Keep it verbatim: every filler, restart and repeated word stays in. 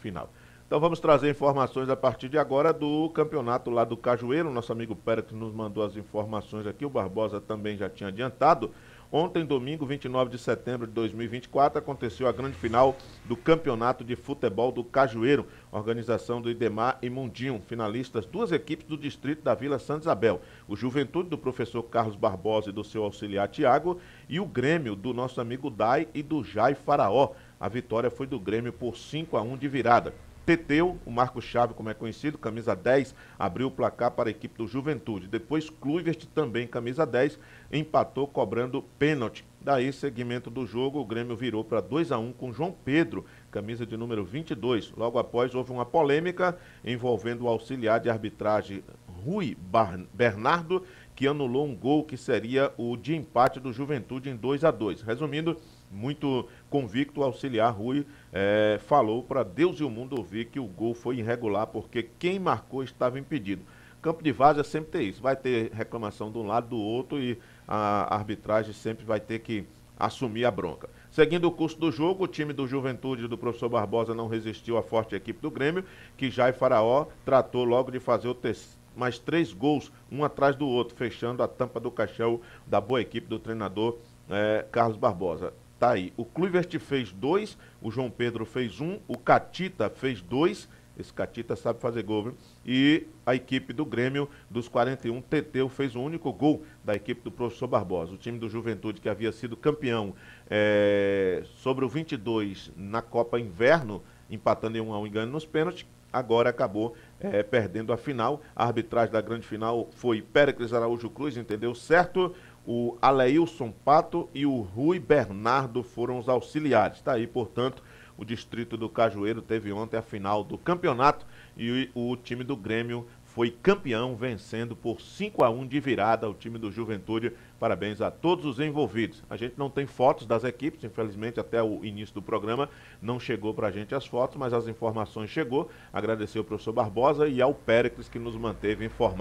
final. Então vamos trazer informações a partir de agora do campeonato lá do Cajueiro. Nosso amigo Pérez nos mandou as informações aqui, o Barbosa também já tinha adiantado. Ontem, domingo, vinte e nove de setembro de dois mil e vinte e quatro, aconteceu a grande final do Campeonato de Futebol do Cajueiro, organização do Idemar e Mundinho, finalistas, duas equipes do distrito da Vila Santa Isabel, o Juventude do professor Carlos Barbosa e do seu auxiliar Tiago, e o Grêmio do nosso amigo Dai e do Jai Faraó. A vitória foi do Grêmio por cinco a um de virada. Teteu, o Marco Chave, como é conhecido, camisa dez, abriu o placar para a equipe do Juventude. Depois, Kluivert, também camisa dez, empatou cobrando pênalti. Daí, seguimento do jogo, o Grêmio virou para dois a um com João Pedro, camisa de número vinte e dois. Logo após, houve uma polêmica envolvendo o auxiliar de arbitragem Rui Bernardo, que anulou um gol que seria o de empate do Juventude em dois a dois. Resumindo, muito convicto, o auxiliar Rui é, falou para Deus e o mundo ouvir que o gol foi irregular porque quem marcou estava impedido. Campo de várzea sempre tem isso, vai ter reclamação de um lado do outro e a arbitragem sempre vai ter que assumir a bronca. Seguindo o curso do jogo, o time do Juventude do professor Barbosa não resistiu à forte equipe do Grêmio, que Jai Faraó tratou logo de fazer o terceiro. Mais três gols, um atrás do outro, fechando a tampa do caixão da boa equipe do treinador é, Carlos Barbosa. Tá aí, o Kluivert fez dois, o João Pedro fez um, o Catita fez dois, esse Catita sabe fazer gol, viu? E a equipe do Grêmio, dos quarenta e um, Teteu fez o único gol da equipe do professor Barbosa. O time do Juventude, que havia sido campeão é, sobre o vinte e dois na Copa Inverno, empatando em um a um e ganhando nos pênaltis, agora acabou é, perdendo a final. A arbitragem da grande final foi Péricles Araújo Cruz, entendeu certo? O Aleilson Pato e o Rui Bernardo foram os auxiliares. Está aí, portanto, o distrito do Cajueiro teve ontem a final do campeonato e o, o time do Grêmio foi campeão, vencendo por cinco a um de virada o time do Juventude. Parabéns a todos os envolvidos. A gente não tem fotos das equipes, infelizmente até o início do programa não chegou para a gente as fotos, mas as informações chegou. Agradecer ao professor Barbosa e ao Péricles que nos manteve informados.